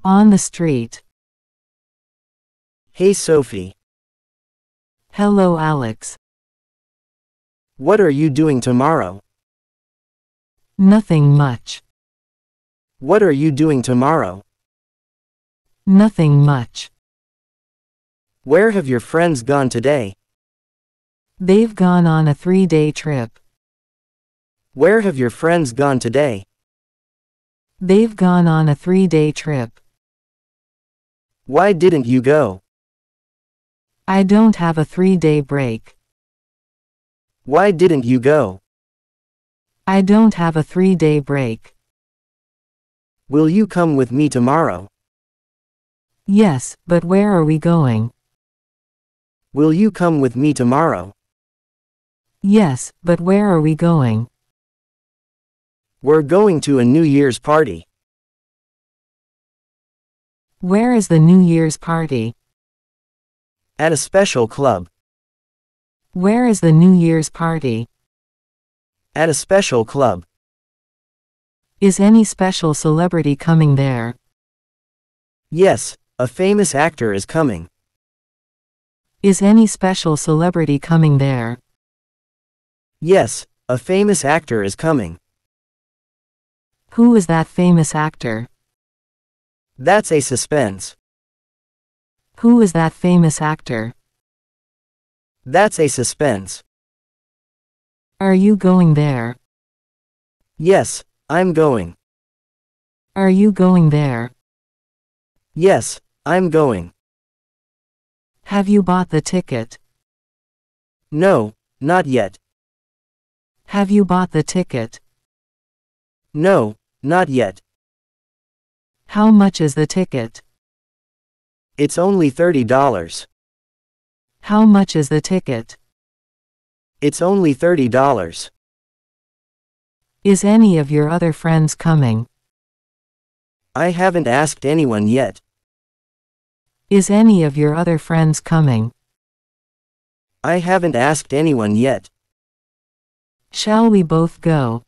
On the street. Hey Sophie. Hello Alex. What are you doing tomorrow? Nothing much. What are you doing tomorrow? Nothing much. Where have your friends gone today? They've gone on a 3-day trip. Where have your friends gone today? They've gone on a 3-day trip. Why didn't you go? I don't have a 3-day break. Why didn't you go? I don't have a 3-day break. Will you come with me tomorrow? Yes, but where are we going? Will you come with me tomorrow? Yes, but where are we going? We're going to a New Year's party. Where is the New Year's party? At a special club. Where is the New Year's party? At a special club. Is any special celebrity coming there? Yes, a famous actor is coming. Is any special celebrity coming there? Yes, a famous actor is coming. Who is that famous actor? That's a suspense. Who is that famous actor? That's a suspense. Are you going there? Yes, I'm going. Are you going there? Yes, I'm going. Have you bought the ticket? No, not yet. Have you bought the ticket? No, not yet. How much is the ticket? It's only $30. How much is the ticket? It's only $30. Is any of your other friends coming? I haven't asked anyone yet. Is any of your other friends coming? I haven't asked anyone yet. Shall we both go?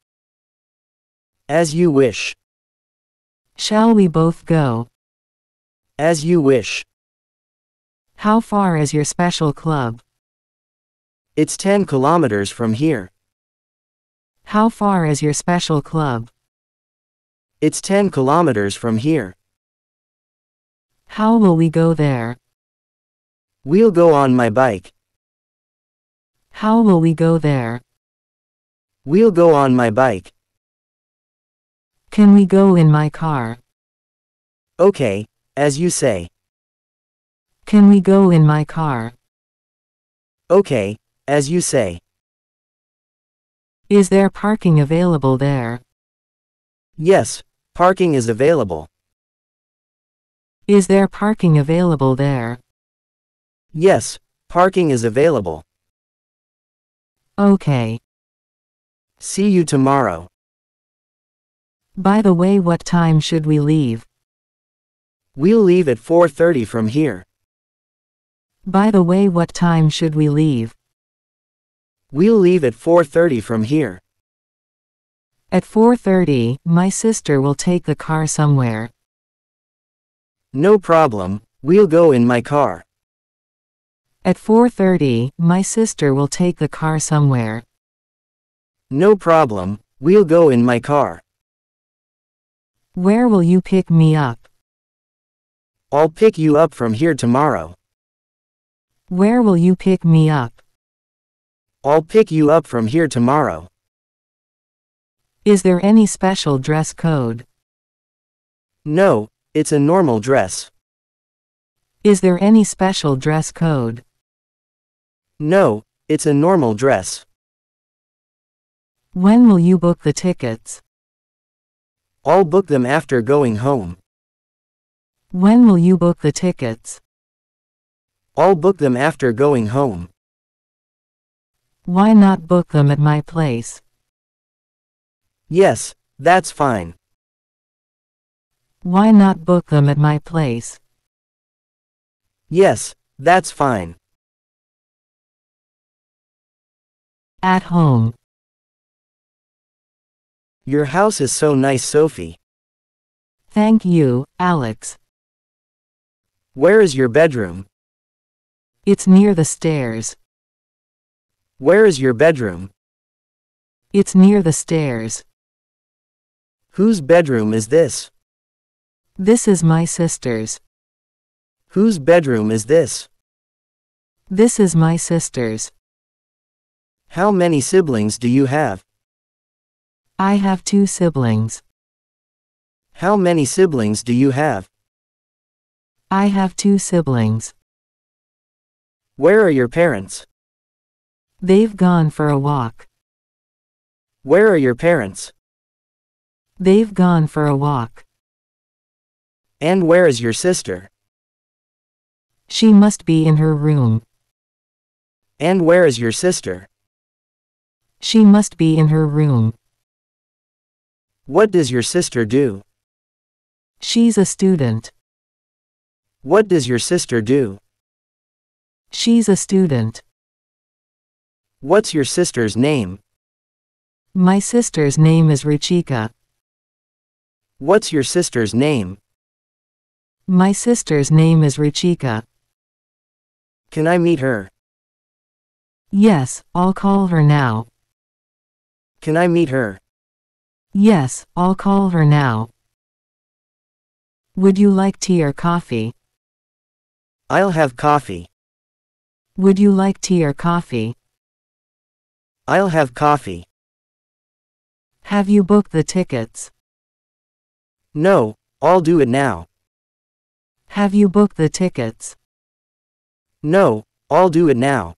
As you wish. Shall we both go? As you wish. How far is your special club? It's 10 kilometers from here. How far is your special club? It's 10 kilometers from here. How will we go there? We'll go on my bike. How will we go there? We'll go on my bike. Can we go in my car? Okay, as you say. Can we go in my car? Okay, as you say. Is there parking available there? Yes, parking is available. Is there parking available there? Yes, parking is available. Okay. See you tomorrow. By the way, what time should we leave? We'll leave at 4:30 from here. By the way, what time should we leave? We'll leave at 4:30 from here. At 4:30, my sister will take the car somewhere. No problem, we'll go in my car. At 4:30, my sister will take the car somewhere. No problem, we'll go in my car. Where will you pick me up? I'll pick you up from here tomorrow. Where will you pick me up? I'll pick you up from here tomorrow. Is there any special dress code? No, it's a normal dress. Is there any special dress code? No, it's a normal dress. When will you book the tickets? I'll book them after going home. When will you book the tickets? I'll book them after going home. Why not book them at my place? Yes, that's fine. Why not book them at my place? Yes, that's fine. At home. Your house is so nice, Sophie. Thank you, Alex. Where is your bedroom? It's near the stairs. Where is your bedroom? It's near the stairs. Whose bedroom is this? This is my sister's. Whose bedroom is this? This is my sister's. How many siblings do you have? I have 2 siblings. How many siblings do you have? I have 2 siblings. Where are your parents? They've gone for a walk. Where are your parents? They've gone for a walk. And where is your sister? She must be in her room. And where is your sister? She must be in her room. What does your sister do? She's a student. What does your sister do? She's a student. What's your sister's name? My sister's name is Ruchika. What's your sister's name? My sister's name is Ruchika. Can I meet her? Yes, I'll call her now. Can I meet her? Yes, I'll call her now. Would you like tea or coffee? I'll have coffee. Would you like tea or coffee? I'll have coffee. Have you booked the tickets? No, I'll do it now. Have you booked the tickets? No, I'll do it now.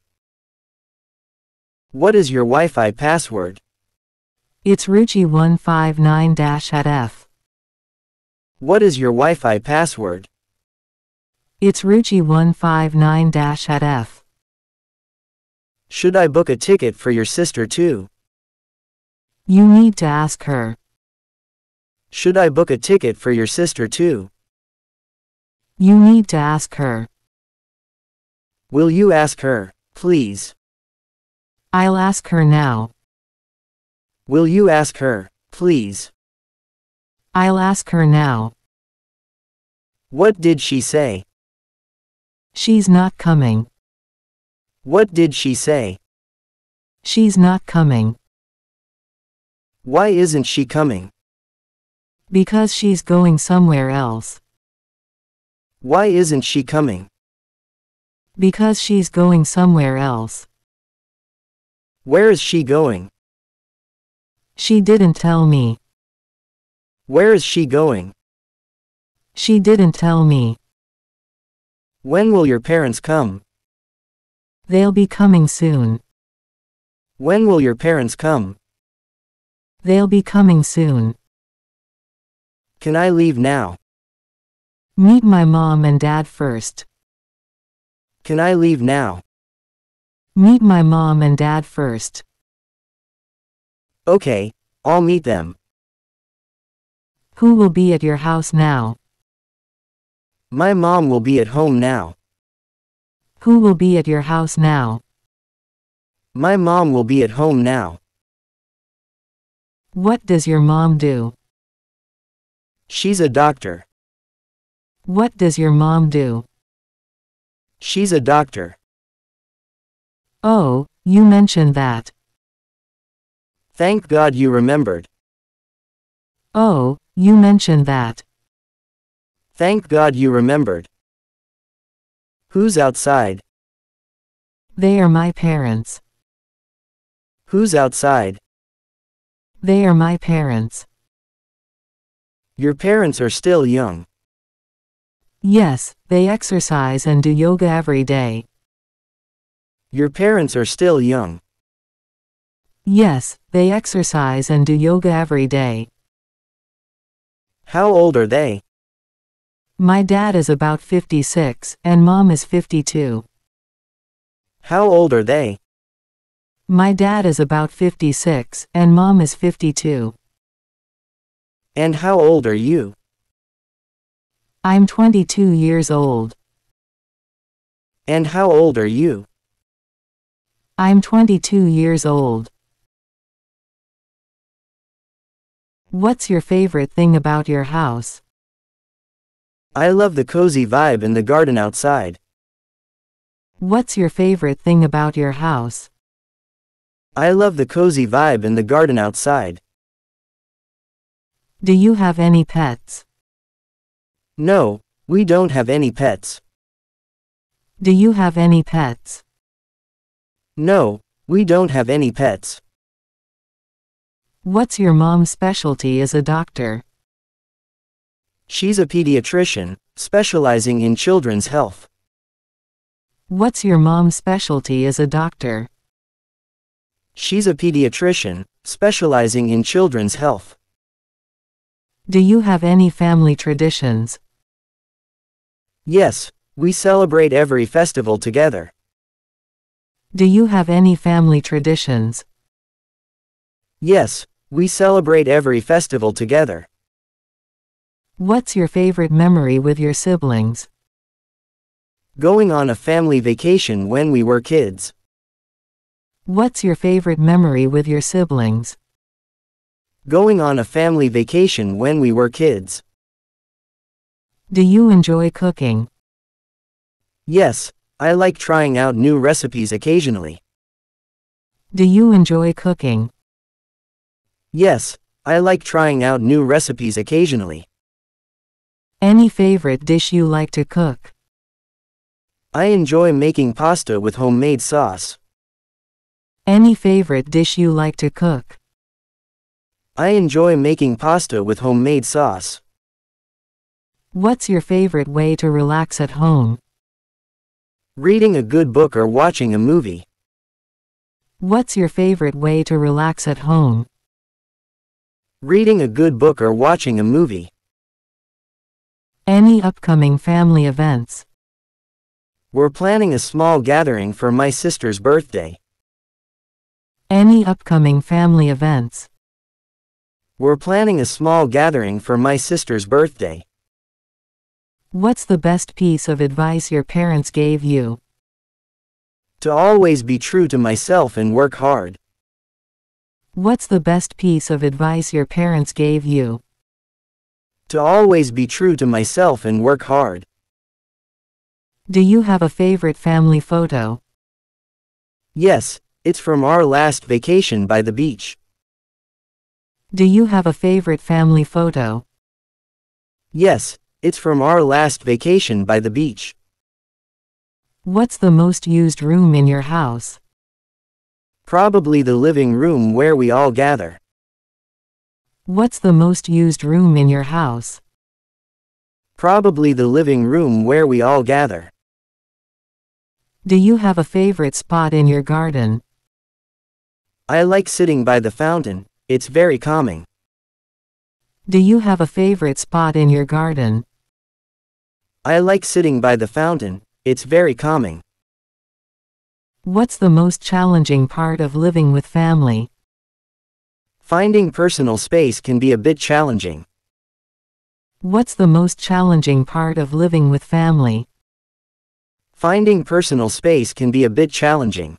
What is your Wi-Fi password? It's Ruchi159-@F. What is your Wi-Fi password? It's Ruchi159-@F. Should I book a ticket for your sister too? You need to ask her. Should I book a ticket for your sister too? You need to ask her. Will you ask her, please? I'll ask her now. Will you ask her, please? I'll ask her now. What did she say? She's not coming. What did she say? She's not coming. Why isn't she coming? Because she's going somewhere else. Why isn't she coming? Because she's going somewhere else. Where is she going? She didn't tell me. Where is she going? She didn't tell me. When will your parents come? They'll be coming soon. When will your parents come? They'll be coming soon. Can I leave now? Meet my mom and dad first. Can I leave now? Meet my mom and dad first. Okay, I'll meet them. Who will be at your house now? My mom will be at home now. Who will be at your house now? My mom will be at home now. What does your mom do? She's a doctor. What does your mom do? She's a doctor. Oh, you mentioned that. Thank God you remembered. Oh, you mentioned that. Thank God you remembered. Who's outside? They are my parents. Who's outside? They are my parents. Your parents are still young. Yes, they exercise and do yoga every day. Your parents are still young. Yes, they exercise and do yoga every day. How old are they? My dad is about 56, and mom is 52. How old are they? My dad is about 56, and mom is 52. And how old are you? I'm 22 years old. And how old are you? I'm 22 years old. What's your favorite thing about your house? I love the cozy vibe in the garden outside. What's your favorite thing about your house? I love the cozy vibe in the garden outside. Do you have any pets? No, we don't have any pets. Do you have any pets? No, we don't have any pets. What's your mom's specialty as a doctor? She's a pediatrician, specializing in children's health. What's your mom's specialty as a doctor? She's a pediatrician, specializing in children's health. Do you have any family traditions? Yes, we celebrate every festival together. Do you have any family traditions? Yes, we celebrate every festival together. What's your favorite memory with your siblings? Going on a family vacation when we were kids. What's your favorite memory with your siblings? Going on a family vacation when we were kids. Do you enjoy cooking? Yes, I like trying out new recipes occasionally. Do you enjoy cooking? Yes, I like trying out new recipes occasionally. Any favorite dish you like to cook? I enjoy making pasta with homemade sauce. Any favorite dish you like to cook? I enjoy making pasta with homemade sauce. What's your favorite way to relax at home? Reading a good book or watching a movie. What's your favorite way to relax at home? Reading a good book or watching a movie. Any upcoming family events? We're planning a small gathering for my sister's birthday. Any upcoming family events? We're planning a small gathering for my sister's birthday. What's the best piece of advice your parents gave you? To always be true to myself and work hard. What's the best piece of advice your parents gave you? To always be true to myself and work hard. Do you have a favorite family photo? Yes, it's from our last vacation by the beach. Do you have a favorite family photo? Yes, it's from our last vacation by the beach. What's the most used room in your house? Probably the living room where we all gather. What's the most used room in your house? Probably the living room where we all gather. Do you have a favorite spot in your garden? I like sitting by the fountain, it's very calming. Do you have a favorite spot in your garden? I like sitting by the fountain, it's very calming. What's the most challenging part of living with family? Finding personal space can be a bit challenging. What's the most challenging part of living with family? Finding personal space can be a bit challenging.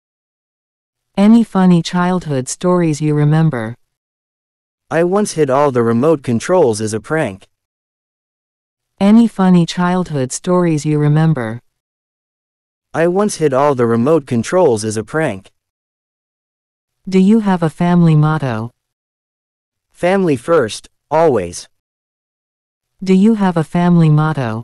Any funny childhood stories you remember? I once hid all the remote controls as a prank. Any funny childhood stories you remember? I once hid all the remote controls as a prank. Do you have a family motto? Family first, always. Do you have a family motto?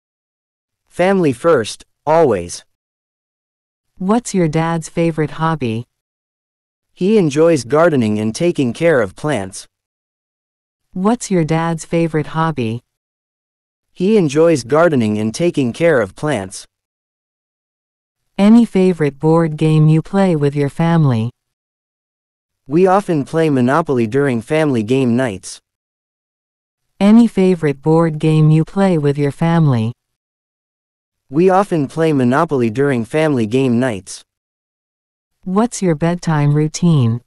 Family first, always. What's your dad's favorite hobby? He enjoys gardening and taking care of plants. What's your dad's favorite hobby? He enjoys gardening and taking care of plants. Any favorite board game you play with your family? We often play Monopoly during family game nights. Any favorite board game you play with your family? We often play Monopoly during family game nights. What's your bedtime routine?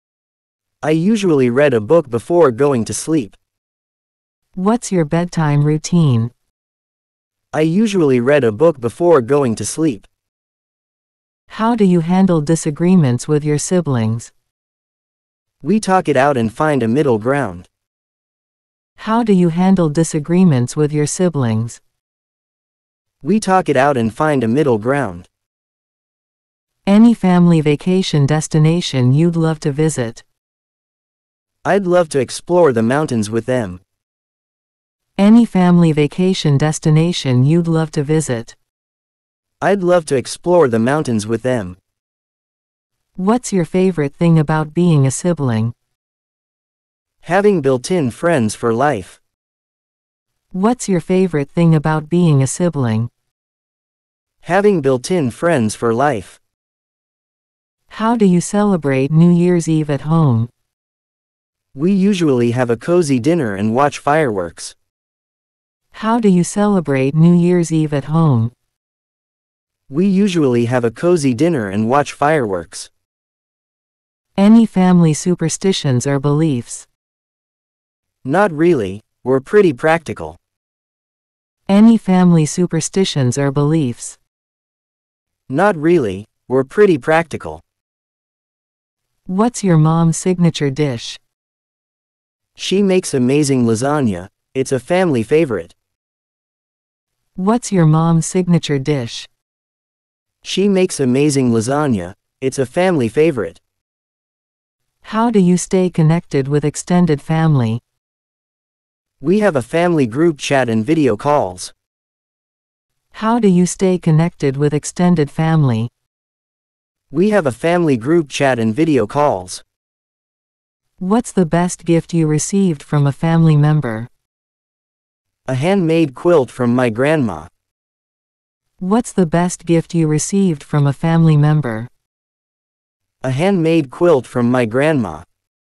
I usually read a book before going to sleep. What's your bedtime routine? I usually read a book before going to sleep. How do you handle disagreements with your siblings? We talk it out and find a middle ground. How do you handle disagreements with your siblings? We talk it out and find a middle ground. Any family vacation destination you'd love to visit? I'd love to explore the mountains with them. Any family vacation destination you'd love to visit? I'd love to explore the mountains with them. What's your favorite thing about being a sibling? Having built-in friends for life. What's your favorite thing about being a sibling? Having built-in friends for life. How do you celebrate New Year's Eve at home? We usually have a cozy dinner and watch fireworks. How do you celebrate New Year's Eve at home? We usually have a cozy dinner and watch fireworks. Any family superstitions or beliefs? Not really, we're pretty practical. Any family superstitions or beliefs? Not really, we're pretty practical. What's your mom's signature dish? She makes amazing lasagna. It's a family favorite. What's your mom's signature dish? She makes amazing lasagna. It's a family favorite. How do you stay connected with extended family? We have a family group chat and video calls. How do you stay connected with extended family? We have a family group chat and video calls. What's the best gift you received from a family member? A handmade quilt from my grandma. What's the best gift you received from a family member? A handmade quilt from my grandma.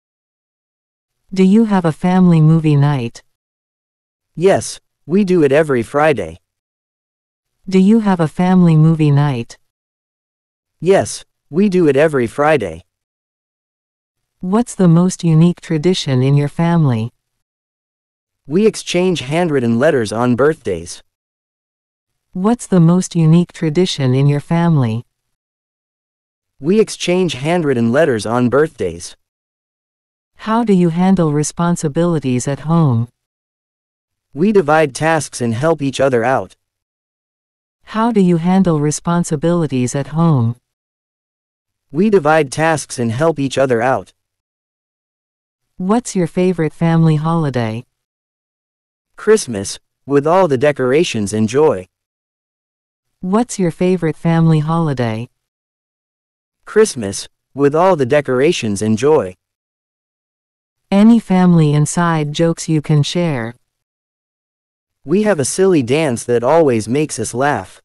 Do you have a family movie night? Yes, we do it every Friday. Do you have a family movie night? Yes, we do it every Friday. What's the most unique tradition in your family? We exchange handwritten letters on birthdays. What's the most unique tradition in your family? We exchange handwritten letters on birthdays. How do you handle responsibilities at home? We divide tasks and help each other out. How do you handle responsibilities at home? We divide tasks and help each other out. What's your favorite family holiday? Christmas, with all the decorations and joy. What's your favorite family holiday? Christmas, with all the decorations and joy. Any family inside jokes you can share? We have a silly dance that always makes us laugh.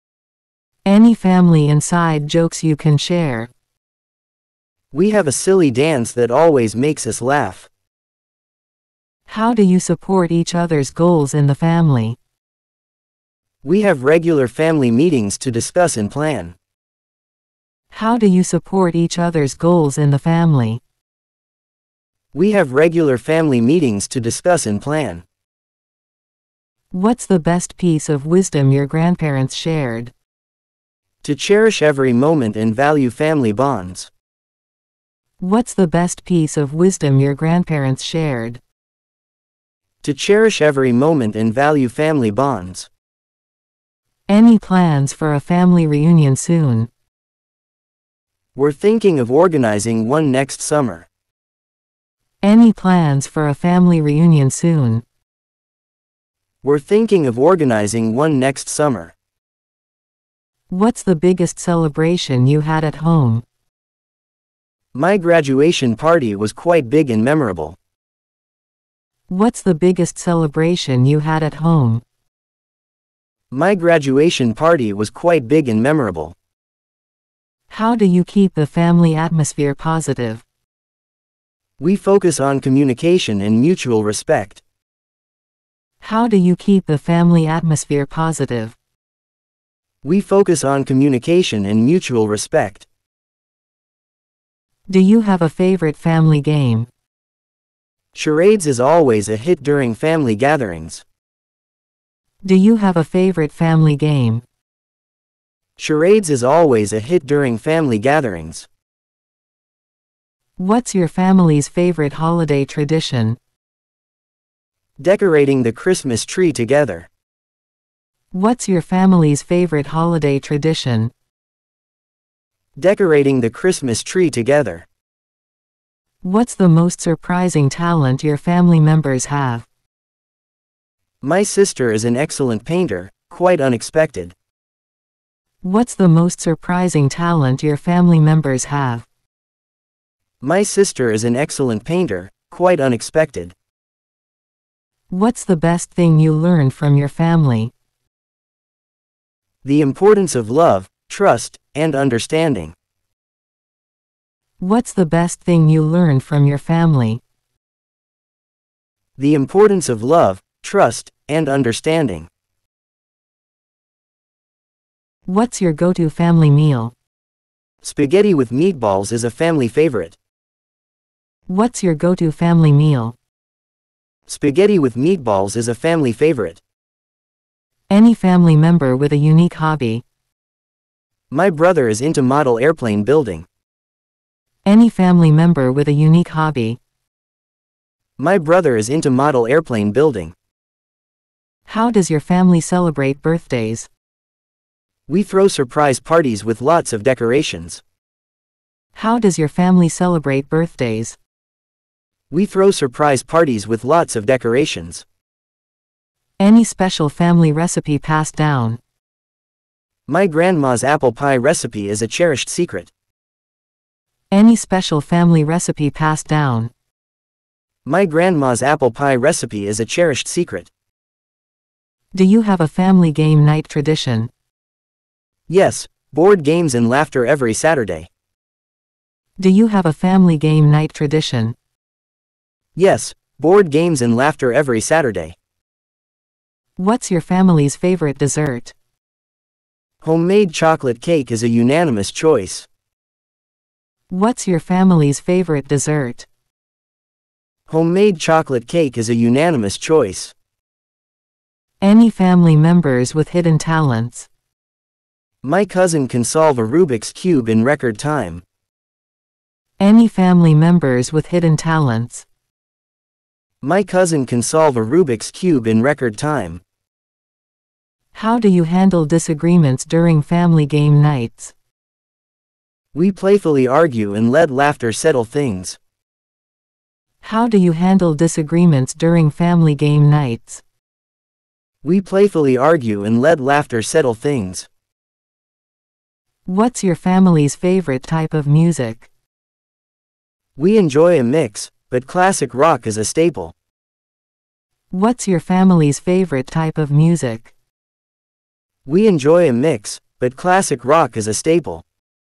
Any family inside jokes you can share? We have a silly dance that always makes us laugh. How do you support each other's goals in the family? We have regular family meetings to discuss and plan. How do you support each other's goals in the family? We have regular family meetings to discuss and plan. What's the best piece of wisdom your grandparents shared? To cherish every moment and value family bonds. What's the best piece of wisdom your grandparents shared? To cherish every moment and value family bonds. Any plans for a family reunion soon? We're thinking of organizing one next summer. Any plans for a family reunion soon? We're thinking of organizing one next summer. What's the biggest celebration you had at home? My graduation party was quite big and memorable. What's the biggest celebration you had at home? My graduation party was quite big and memorable. How do you keep the family atmosphere positive? We focus on communication and mutual respect. How do you keep the family atmosphere positive? We focus on communication and mutual respect. Do you have a favorite family game? Charades is always a hit during family gatherings. Do you have a favorite family game? Charades is always a hit during family gatherings. What's your family's favorite holiday tradition? Decorating the Christmas tree together. What's your family's favorite holiday tradition? Decorating the Christmas tree together. What's the most surprising talent your family members have? My sister is an excellent painter, quite unexpected. What's the most surprising talent your family members have? My sister is an excellent painter, quite unexpected. What's the best thing you learned from your family? The importance of love, trust, and understanding. What's the best thing you learned from your family? The importance of love, trust, and understanding. What's your go-to family meal? Spaghetti with meatballs is a family favorite. What's your go-to family meal? Spaghetti with meatballs is a family favorite. Any family member with a unique hobby? My brother is into model airplane building. Any family member with a unique hobby? My brother is into model airplane building. How does your family celebrate birthdays? We throw surprise parties with lots of decorations. How does your family celebrate birthdays? We throw surprise parties with lots of decorations. Any special family recipe passed down? My grandma's apple pie recipe is a cherished secret. Any special family recipe passed down? My grandma's apple pie recipe is a cherished secret. Do you have a family game night tradition? Yes, board games and laughter every Saturday. Do you have a family game night tradition? Yes, board games and laughter every Saturday. What's your family's favorite dessert? Homemade chocolate cake is a unanimous choice. What's your family's favorite dessert? Homemade chocolate cake is a unanimous choice. Any family members with hidden talents? My cousin can solve a Rubik's Cube in record time. Any family members with hidden talents? My cousin can solve a Rubik's Cube in record time. How do you handle disagreements during family game nights? We playfully argue and let laughter settle things. How do you handle disagreements during family game nights? We playfully argue and let laughter settle things. What's your family's favorite type of music? We enjoy a mix, but classic rock is a staple. What's your family's favorite type of music? We enjoy a mix, but classic rock is a staple.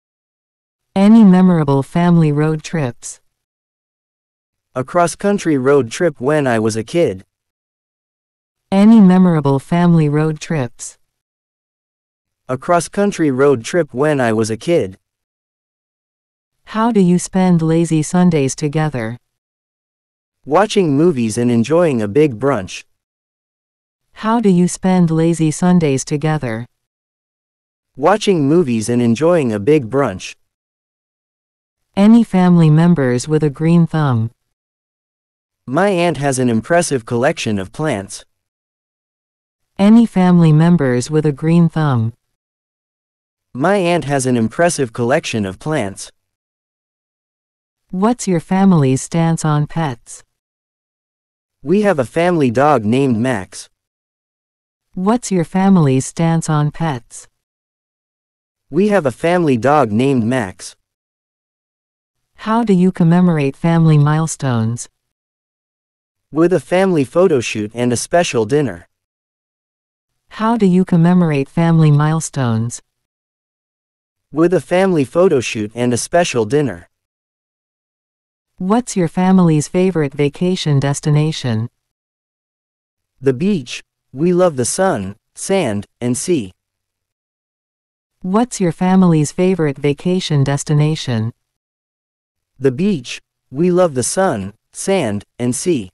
Any memorable family road trips? A cross-country road trip when I was a kid. Any memorable family road trips? A cross-country road trip when I was a kid. How do you spend lazy Sundays together? Watching movies and enjoying a big brunch. How do you spend lazy Sundays together? Watching movies and enjoying a big brunch. Any family members with a green thumb? My aunt has an impressive collection of plants. Any family members with a green thumb? My aunt has an impressive collection of plants. What's your family's stance on pets? We have a family dog named Max. What's your family's stance on pets? We have a family dog named Max. How do you commemorate family milestones? With a family photo shoot and a special dinner. How do you commemorate family milestones? With a family photo shoot and a special dinner. What's your family's favorite vacation destination? The beach. We love the sun, sand, and sea. What's your family's favorite vacation destination? The beach. We love the sun, sand, and sea.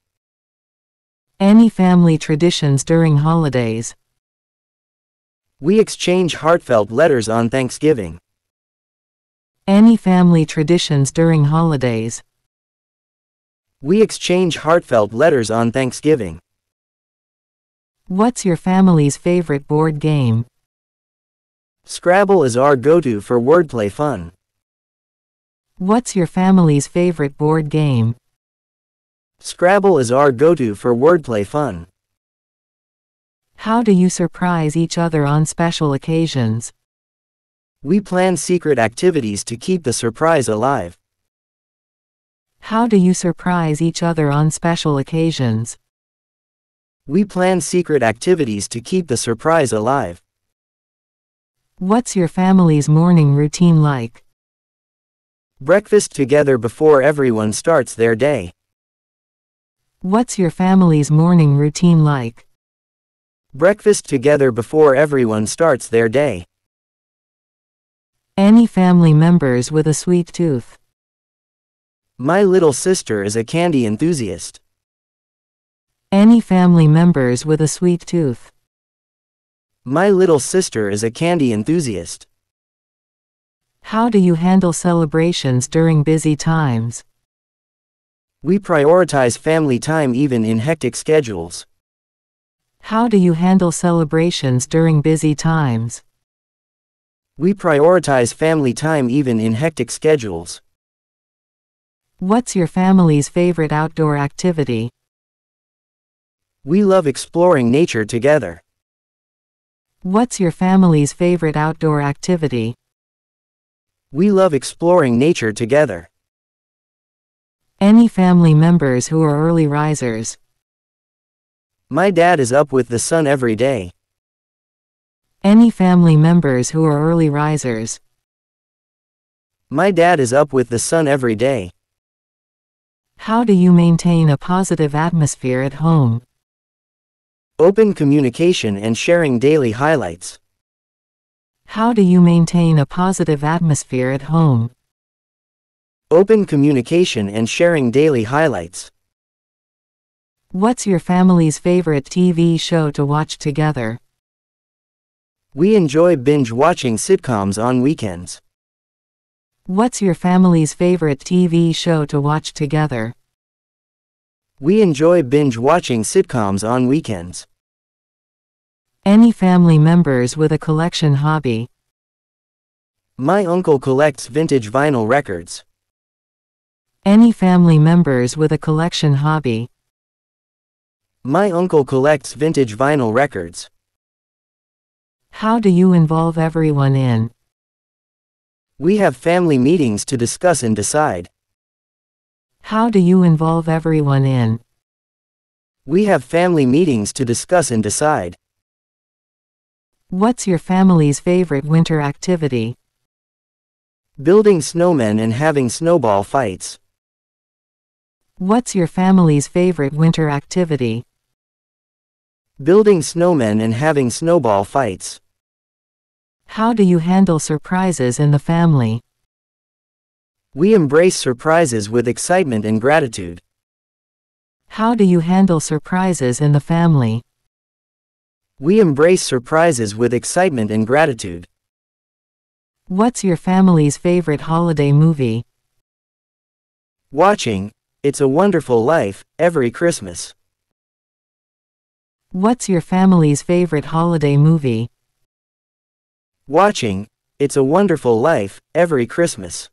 Any family traditions during holidays? We exchange heartfelt letters on Thanksgiving. Any family traditions during holidays? We exchange heartfelt letters on Thanksgiving. What's your family's favorite board game? Scrabble is our go-to for wordplay fun. What's your family's favorite board game? Scrabble is our go-to for wordplay fun. How do you surprise each other on special occasions? We plan secret activities to keep the surprise alive. How do you surprise each other on special occasions? We plan secret activities to keep the surprise alive. What's your family's morning routine like? Breakfast together before everyone starts their day. What's your family's morning routine like? Breakfast together before everyone starts their day. Any family members with a sweet tooth? My little sister is a candy enthusiast. Any family members with a sweet tooth? My little sister is a candy enthusiast. How do you handle celebrations during busy times? We prioritize family time even in hectic schedules. How do you handle celebrations during busy times? We prioritize family time even in hectic schedules. What's your family's favorite outdoor activity? We love exploring nature together. What's your family's favorite outdoor activity? We love exploring nature together. Any family members who are early risers? My dad is up with the sun every day. Any family members who are early risers? My dad is up with the sun every day. How do you maintain a positive atmosphere at home? Open communication and sharing daily highlights. How do you maintain a positive atmosphere at home? Open communication and sharing daily highlights. What's your family's favorite TV show to watch together? We enjoy binge-watching sitcoms on weekends. What's your family's favorite TV show to watch together? We enjoy binge-watching sitcoms on weekends. Any family members with a collection hobby? My uncle collects vintage vinyl records. Any family members with a collection hobby? My uncle collects vintage vinyl records. How do you involve everyone in? We have family meetings to discuss and decide. How do you involve everyone in? We have family meetings to discuss and decide. What's your family's favorite winter activity? Building snowmen and having snowball fights. What's your family's favorite winter activity? Building snowmen and having snowball fights. How do you handle surprises in the family? We embrace surprises with excitement and gratitude. How do you handle surprises in the family? We embrace surprises with excitement and gratitude. What's your family's favorite holiday movie? Watching It's a Wonderful Life every Christmas. What's your family's favorite holiday movie? Watching It's a Wonderful Life every Christmas.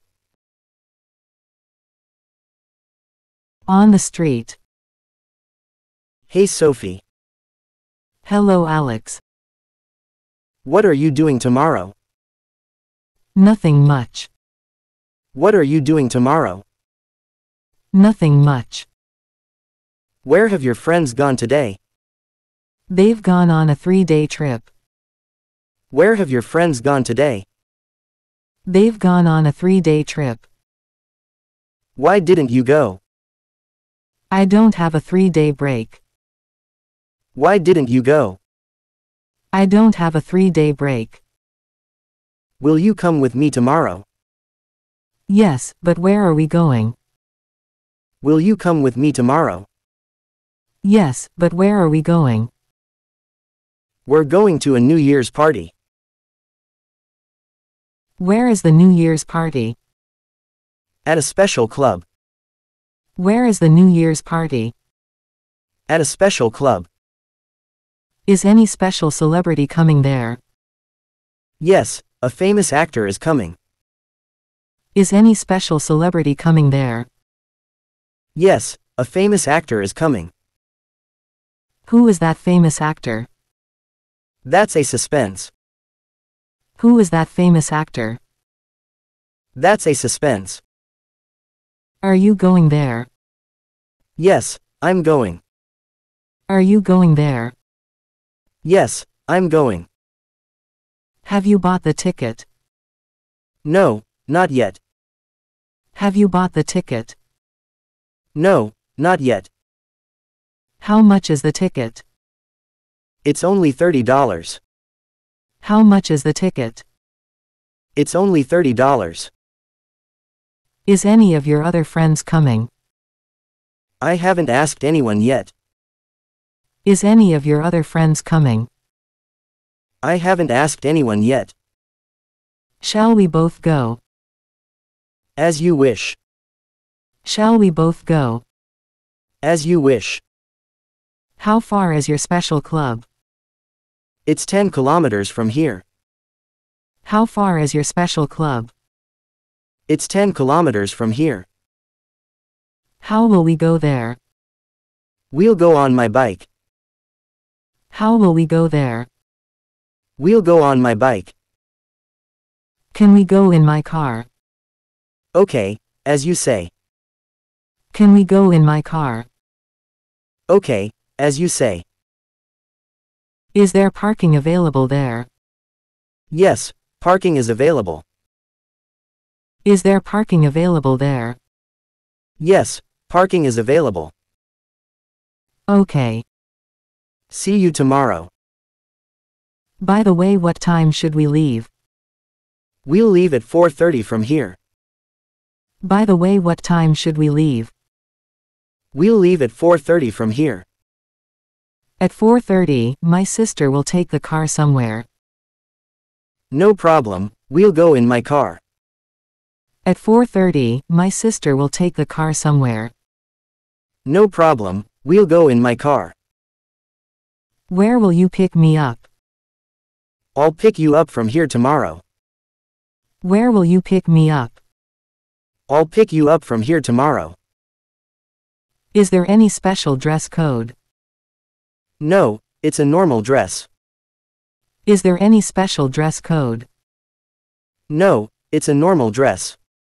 On the street. Hey Sophie. Hello Alex. What are you doing tomorrow? Nothing much. What are you doing tomorrow? Nothing much. Where have your friends gone today? They've gone on a 3-day trip. Where have your friends gone today? They've gone on a 3-day trip. Why didn't you go? I don't have a 3-day break. Why didn't you go? I don't have a 3-day break. Will you come with me tomorrow? Yes, but where are we going? Will you come with me tomorrow? Yes, but where are we going? We're going to a New Year's party. Where is the New Year's party? At a special club. Where is the New Year's party? At a special club. Is any special celebrity coming there? Yes, a famous actor is coming. Is any special celebrity coming there? Yes, a famous actor is coming. Who is that famous actor? That's a suspense. Who is that famous actor? That's a suspense. Are you going there? Yes, I'm going. Are you going there? Yes, I'm going. Have you bought the ticket? No, not yet. Have you bought the ticket? No, not yet. How much is the ticket? It's only $30. How much is the ticket? It's only $30. Is any of your other friends coming? I haven't asked anyone yet. Is any of your other friends coming? I haven't asked anyone yet. Shall we both go? As you wish. Shall we both go? As you wish. How far is your special club? It's 10 kilometers from here. How far is your special club? It's 10 kilometers from here. How will we go there? We'll go on my bike. How will we go there? We'll go on my bike. Can we go in my car? Okay, as you say. Can we go in my car? Okay, as you say. Is there parking available there? Yes, parking is available. Is there parking available there? Yes, parking is available. Okay. See you tomorrow. By the way, what time should we leave? We'll leave at 4:30 from here. By the way, what time should we leave? We'll leave at 4:30 from here. At 4:30, my sister will take the car somewhere. No problem, we'll go in my car. At 4:30, my sister will take the car somewhere. No problem, we'll go in my car. Where will you pick me up? I'll pick you up from here tomorrow. Where will you pick me up? I'll pick you up from here tomorrow. Is there any special dress code? No, it's a normal dress. Is there any special dress code? No, it's a normal dress.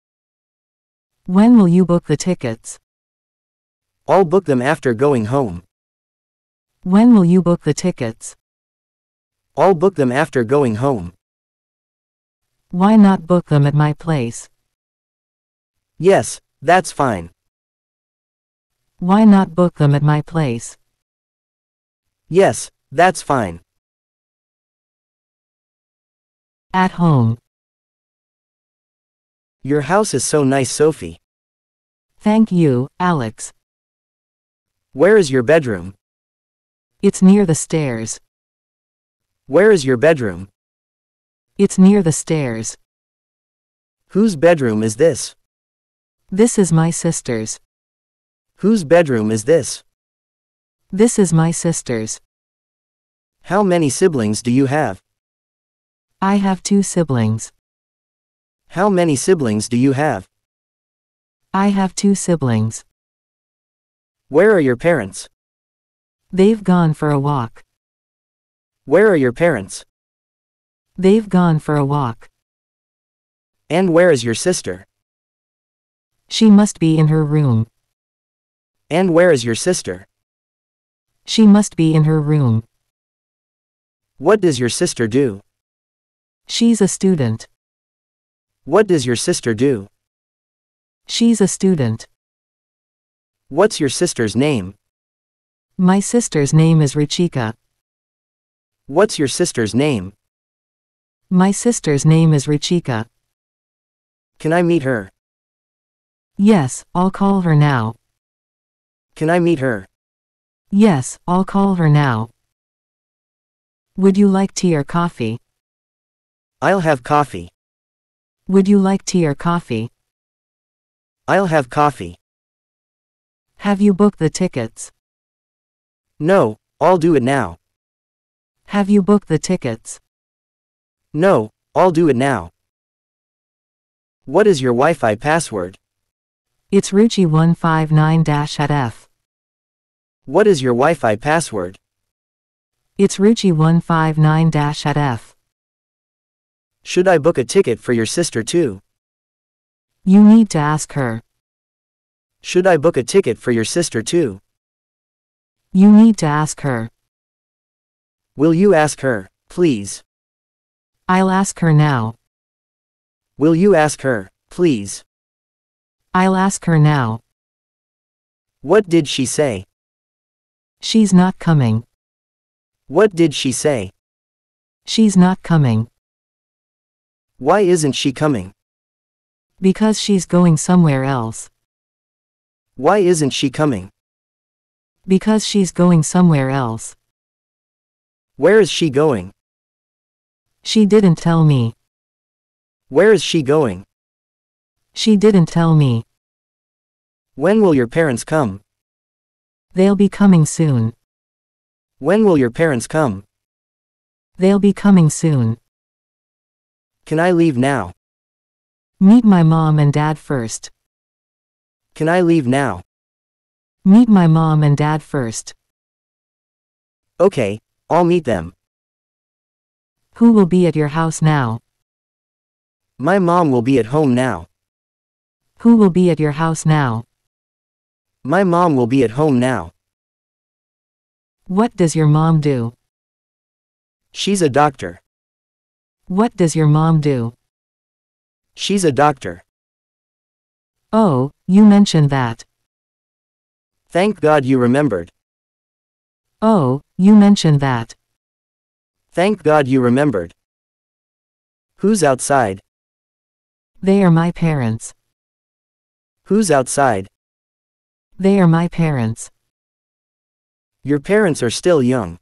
When will you book the tickets? I'll book them after going home. When will you book the tickets? I'll book them after going home. Why not book them at my place? Yes, that's fine. Why not book them at my place? Yes, that's fine. At home. Your house is so nice, Sophie. Thank you, Alex. Where is your bedroom? It's near the stairs. Where is your bedroom? It's near the stairs. Whose bedroom is this? This is my sister's. Whose bedroom is this? This is my sister's. How many siblings do you have? I have 2 siblings. How many siblings do you have? I have 2 siblings. Where are your parents? They've gone for a walk. Where are your parents? They've gone for a walk. And where is your sister? She must be in her room. And where is your sister? She must be in her room. What does your sister do? She's a student. What does your sister do? She's a student. What's your sister's name? My sister's name is Ruchika. What's your sister's name? My sister's name is Ruchika. Can I meet her? Yes, I'll call her now. Can I meet her? Yes, I'll call her now. Would you like tea or coffee? I'll have coffee. Would you like tea or coffee? I'll have coffee. Have you booked the tickets? No, I'll do it now. Have you booked the tickets? No, I'll do it now. What is your Wi-Fi password? It's Ruchi159-@F. What is your Wi-Fi password? It's Ruchi159-@F. Should I book a ticket for your sister too? You need to ask her. Should I book a ticket for your sister too? You need to ask her. Will you ask her, please? I'll ask her now. Will you ask her, please? I'll ask her now. What did she say? She's not coming. What did she say? She's not coming. Why isn't she coming? Because she's going somewhere else. Why isn't she coming? Because she's going somewhere else. Where is she going? She didn't tell me. Where is she going? She didn't tell me. When will your parents come? They'll be coming soon. When will your parents come? They'll be coming soon. Can I leave now? Meet my mom and dad first. Can I leave now? Meet my mom and dad first. Okay, I'll meet them. Who will be at your house now? My mom will be at home now. Who will be at your house now? My mom will be at home now. What does your mom do? She's a doctor. What does your mom do? She's a doctor. Oh, you mentioned that. Thank God you remembered. Oh, you mentioned that. Thank God you remembered. Who's outside? They are my parents. Who's outside? They are my parents. Your parents are still young.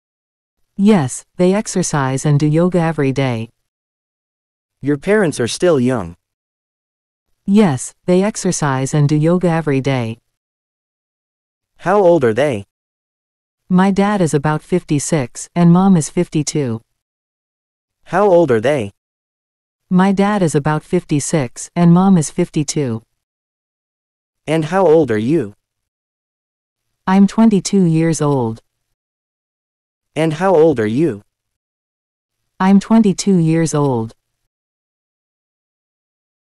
Yes, they exercise and do yoga every day. Your parents are still young. Yes, they exercise and do yoga every day. How old are they? My dad is about 56, and mom is 52. How old are they? My dad is about 56, and mom is 52. And how old are you? I'm 22 years old. And how old are you? I'm 22 years old.